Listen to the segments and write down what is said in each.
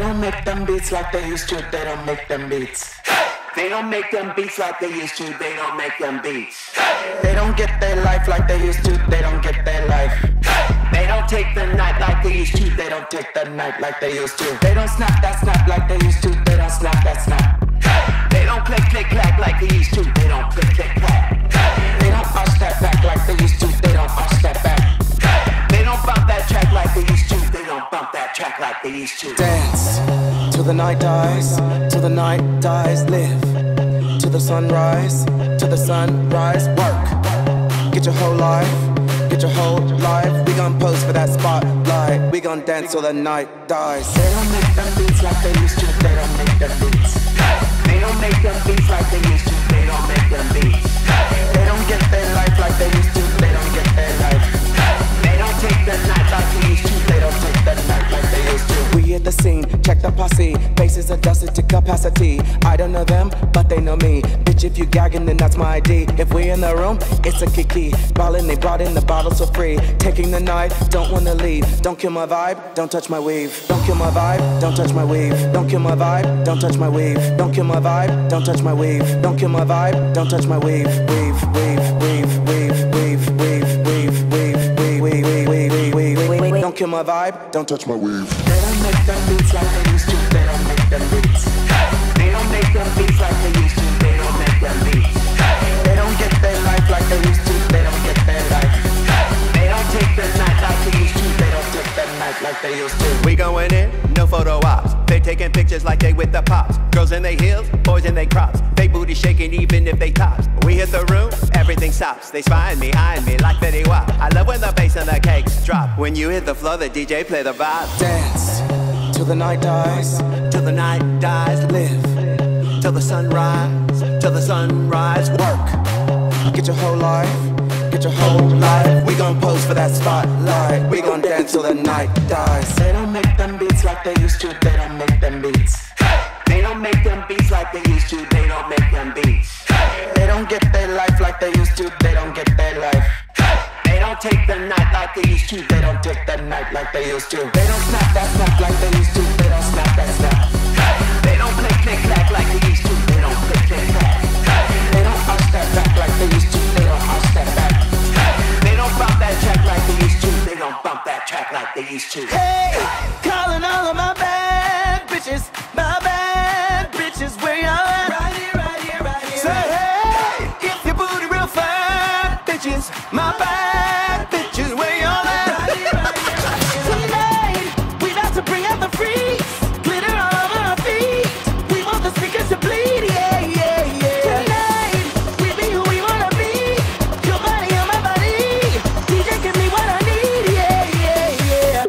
don't make them beats like they used to. They don't make them beats. They don't make them beats like they used to. They don't make them beats. They don't get their life like they used to. They don't get their life. They don't take the night like they used to. They don't take the night like they used to. They don't snap that snap like they used to. They don't snap that snap. They don't click click clack like they used to. They don't click click clack. They don't arch that back like they used to. They don't arch that back. They don't bump that track like they used to. They don't bump that track like they used to. Dance till the night dies, till the night dies. Live till the sunrise, till the sunrise. Work, get your whole life, get your whole life. We gon' pose for that spotlight. We gon' dance till the night dies. They don't make them beats like they used to. They don't make them beats. They don't make them beats like they used to. They don't make them beats. They don't get their life like they used to. They don't get their life. They don't take the night like they used to. They don't take the night like they used to. We at the scene, check the posse. Faces adjusted to capacity. I don't know them, but they know me. Bitch, if you gagging, then that's my ID. If we in the room, it's a kiki. Ballin', they brought in the bottles for free. Taking the night, don't wanna leave. Don't kill my vibe, don't touch my weave. Don't kill my vibe, don't touch my weave. Don't kill my vibe, don't touch my weave. Don't kill my vibe, don't touch my weave. Don't kill my vibe, don't touch my weave. Weave, weave, weave, weave, weave, weave, weave, weave, weave, weave, weave, weave, weave. Don't kill my vibe, don't touch my weave. They don't make them beats like they used to. They don't make them beats. They don't make them beats like they used to. They don't make them beats. They don't get their life like they used to. They don't get their life. They don't take the night like they used to. They don't take the night like they used to. We going in, no photo ops. They taking pictures like they with the pops. Girls in their heels, boys in their crops. They booty shaking even if they tops. We hit the room, everything stops. They spying behind me like Fetty Wap. I love when the bass and the cakes drop. When you hit the floor, the DJ play the vibe. Dance till the night dies, Till the night dies, live till the sunrise, till the sunrise. work, get your whole life, get your whole life. We gon' pose for that spotlight. We gon' dance till the night dies. They don't make them beats like they used to. They don't make them beats. They don't make them beats like they used to. They don't make them beats. They don't get their life like they used to. They don't get their life. They don't take the night like they used to. They don't take the night like they used to. They don't snap that snap like they used to. They don't snap that snap. They don't click click clack like they used to. They don't click click clack. They don't arch that back like they used to. They don't arch that back. They don't bump that track like they used to. They don't bump that track like they used to. Hey, calling all of my bad bitches, my bad bitches, where y'all at? Right here, right here, right here. Say hey, if your booty real fine, bitches, my bad bitches, where y'all at? Right here, right here, right here. Tonight, we about to bring out the freaks, glitter all over our feet. We want the speakers to bleed, yeah, yeah, yeah. Tonight, we be who we wanna be. Your body on my body. DJ, give me what I need, yeah, yeah, yeah.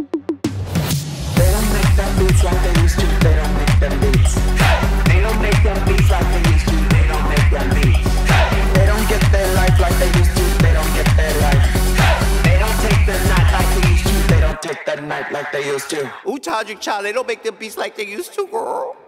They don't make them beats like they used to. They don't make them beats. They don't make them beats like they used to. They don't make them beats. They don't get their life like they used to. They don't get their life. They don't take the night like they used to. They don't take the night like they used to. Ooh, Todrick Charlie, don't make them beats like they used to, girl.